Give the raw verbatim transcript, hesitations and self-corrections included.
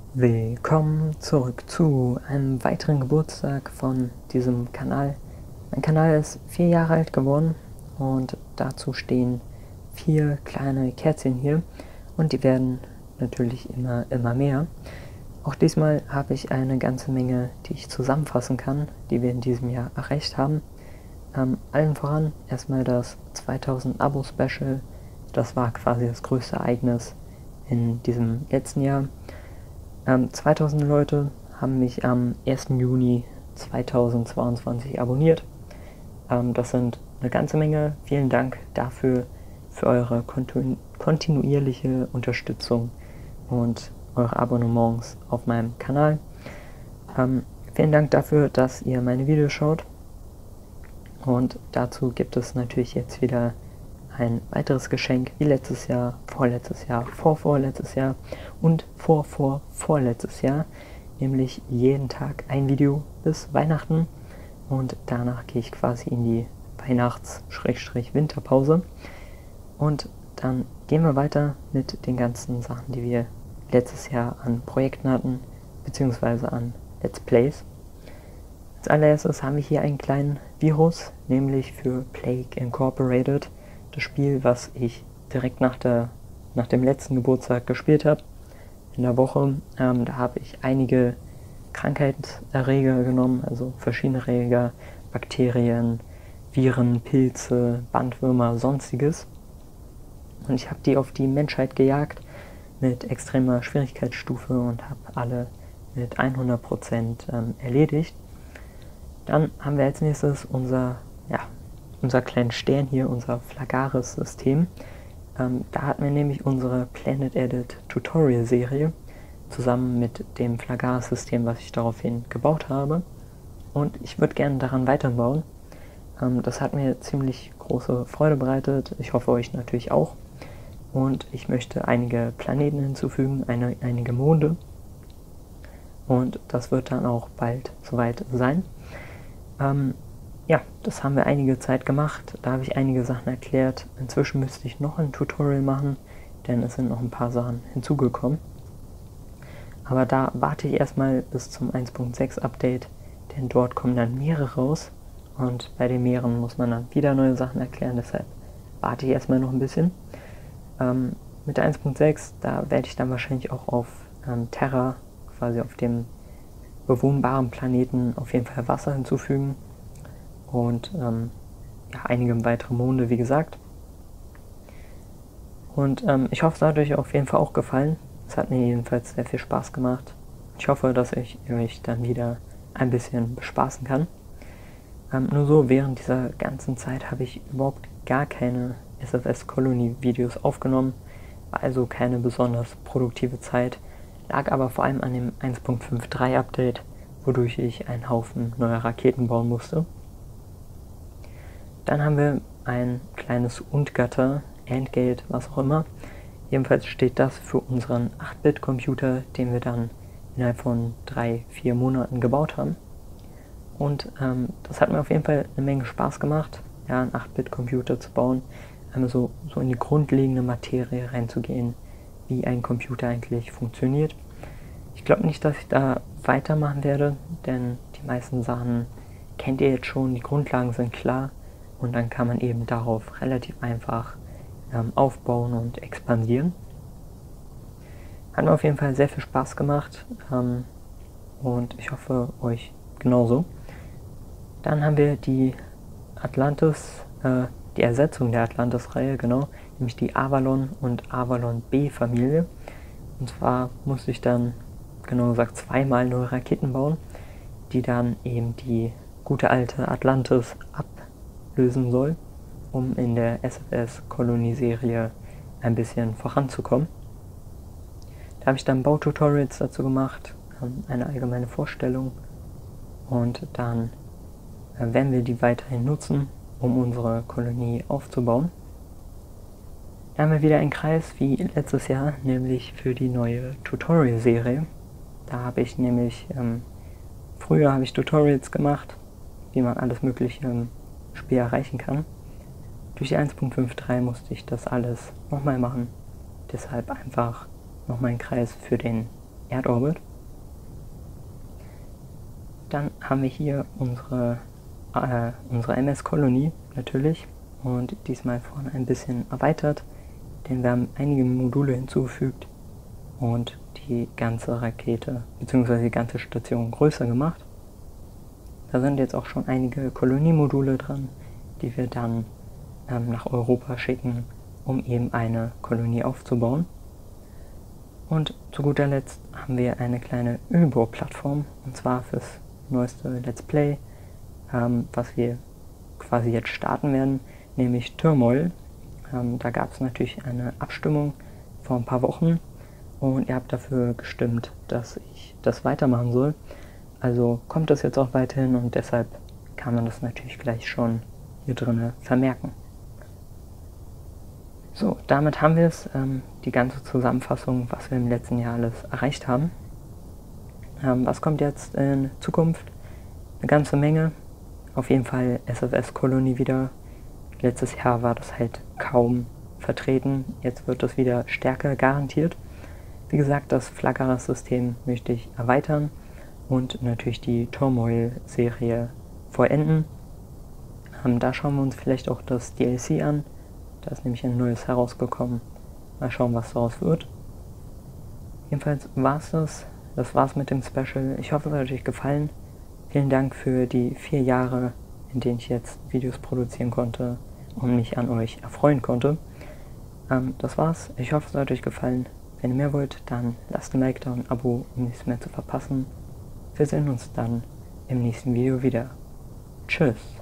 Willkommen zurück zu einem weiteren Geburtstag von diesem Kanal. Mein Kanal ist vier Jahre alt geworden und dazu stehen vier kleine Kerzchen hier und die werden natürlich immer, immer mehr. Auch diesmal habe ich eine ganze Menge, die ich zusammenfassen kann, die wir in diesem Jahr erreicht haben. Ähm, allen voran erstmal das zweitausend Abo-Special. Das war quasi das größte Ereignis in diesem letzten Jahr. Ähm, zweitausend Leute haben mich am ersten Juni zweitausendzweiundzwanzig abonniert. Ähm, das sind eine ganze Menge. Vielen Dank dafür, für eure kontinu kontinuierliche Unterstützung und eure Abonnements auf meinem Kanal. Ähm, vielen Dank dafür, dass ihr meine Videos schaut. Und dazu gibt es natürlich jetzt wieder ein weiteres Geschenk, wie letztes Jahr, vorletztes Jahr, vorvorletztes Jahr und vorvorvorletztes Jahr, nämlich jeden Tag ein Video bis Weihnachten und danach gehe ich quasi in die Weihnachts-Winterpause und dann gehen wir weiter mit den ganzen Sachen, die wir letztes Jahr an Projekten hatten, beziehungsweise an Let's Plays. Als allererstes haben wir hier einen kleinen Virus, nämlich für Plague Incorporated. Das Spiel, was ich direkt nach, der, nach dem letzten Geburtstag gespielt habe, in der Woche. Ähm, da habe ich einige Krankheitserreger genommen, also verschiedene Erreger, Bakterien, Viren, Pilze, Bandwürmer, sonstiges. Und ich habe die auf die Menschheit gejagt mit extremer Schwierigkeitsstufe und habe alle mit hundert Prozent ähm, erledigt. Dann haben wir als nächstes unser, ja, unser kleinen Stern hier, unser Flagaris-System. Ähm, da hatten wir nämlich unsere Planet Edit Tutorial-Serie zusammen mit dem Flagaris-System, was ich daraufhin gebaut habe. Und ich würde gerne daran weiterbauen. Ähm, das hat mir ziemlich große Freude bereitet. Ich hoffe, euch natürlich auch. Und ich möchte einige Planeten hinzufügen, eine, einige Monde. Und das wird dann auch bald soweit sein. Ähm, Ja, das haben wir einige Zeit gemacht, da habe ich einige Sachen erklärt. Inzwischen müsste ich noch ein Tutorial machen, denn es sind noch ein paar Sachen hinzugekommen. Aber da warte ich erstmal bis zum eins Punkt sechs Update, denn dort kommen dann mehrere raus. Und bei den mehreren muss man dann wieder neue Sachen erklären, deshalb warte ich erstmal noch ein bisschen. Ähm, mit der eins Punkt sechs, da werde ich dann wahrscheinlich auch auf ähm, Terra, quasi auf dem bewohnbaren Planeten, auf jeden Fall Wasser hinzufügen. Und ähm, ja, einige weitere Monde, wie gesagt. Und ähm, ich hoffe, es hat euch auf jeden Fall auch gefallen. Es hat mir jedenfalls sehr viel Spaß gemacht. Ich hoffe, dass ich euch dann wieder ein bisschen bespaßen kann. Ähm, nur so, während dieser ganzen Zeit habe ich überhaupt gar keine S F S-Colony-Videos aufgenommen. War also keine besonders produktive Zeit. Lag aber vor allem an dem eins Punkt fünf Punkt drei Update, wodurch ich einen Haufen neuer Raketen bauen musste. Dann haben wir ein kleines Und-Gatter, Endgate, was auch immer. Jedenfalls steht das für unseren acht Bit Computer, den wir dann innerhalb von drei, vier Monaten gebaut haben. Und ähm, das hat mir auf jeden Fall eine Menge Spaß gemacht, ja, einen acht Bit Computer zu bauen, einmal so, so in die grundlegende Materie reinzugehen, wie ein Computer eigentlich funktioniert. Ich glaube nicht, dass ich da weitermachen werde, denn die meisten Sachen kennt ihr jetzt schon, die Grundlagen sind klar. Und dann kann man eben darauf relativ einfach ähm, aufbauen und expandieren. Hat mir auf jeden Fall sehr viel Spaß gemacht ähm, und ich hoffe euch genauso. Dann haben wir die Atlantis, äh, die Ersetzung der Atlantis-Reihe, genau, nämlich die Avalon und Avalon B-Familie. Und zwar musste ich dann, genau gesagt, zweimal neue Raketen bauen, die dann eben die gute alte Atlantis ab lösen soll, um in der S F S-Kolonie-Serie ein bisschen voranzukommen. Da habe ich dann Baututorials dazu gemacht, eine allgemeine Vorstellung und dann werden wir die weiterhin nutzen, um unsere Kolonie aufzubauen. Da haben wir wieder einen Kreis wie letztes Jahr, nämlich für die neue Tutorial-Serie. Da habe ich nämlich, ähm, früher habe ich Tutorials gemacht, wie man alles mögliche im Spiel erreichen kann. Durch die eins Punkt fünf Punkt drei musste ich das alles nochmal machen. Deshalb einfach nochmal einen Kreis für den Erdorbit. Dann haben wir hier unsere, äh, unsere M S-Kolonie natürlich und diesmal vorne ein bisschen erweitert, denn wir haben einige Module hinzugefügt und die ganze Rakete bzw. die ganze Station größer gemacht. Da sind jetzt auch schon einige Koloniemodule dran, die wir dann ähm, nach Europa schicken, um eben eine Kolonie aufzubauen. Und zu guter Letzt haben wir eine kleine Ölbohrplattform, und zwar fürs neueste Let's Play, ähm, was wir quasi jetzt starten werden, nämlich Turmoil. Ähm, da gab es natürlich eine Abstimmung vor ein paar Wochen und ihr habt dafür gestimmt, dass ich das weitermachen soll. Also kommt das jetzt auch weiterhin und deshalb kann man das natürlich gleich schon hier drin vermerken. So, damit haben wir es, ähm, die ganze Zusammenfassung, was wir im letzten Jahr alles erreicht haben. Ähm, was kommt jetzt in Zukunft? Eine ganze Menge. Auf jeden Fall S F S-Kolonie wieder. Letztes Jahr war das halt kaum vertreten. Jetzt wird das wieder stärker garantiert. Wie gesagt, das Flaggeras-System möchte ich erweitern und natürlich die Turmoil-Serie vollenden. Ähm, da schauen wir uns vielleicht auch das D L C an. Da ist nämlich ein neues herausgekommen. Mal schauen, was daraus wird. Jedenfalls war es das. Das war's mit dem Special. Ich hoffe, es hat euch gefallen. Vielen Dank für die vier Jahre, in denen ich jetzt Videos produzieren konnte und mich an euch erfreuen konnte. Ähm, das war's. Ich hoffe, es hat euch gefallen. Wenn ihr mehr wollt, dann lasst ein Like da und ein Abo, um nichts mehr zu verpassen. Wir sehen uns dann im nächsten Video wieder. Tschüss.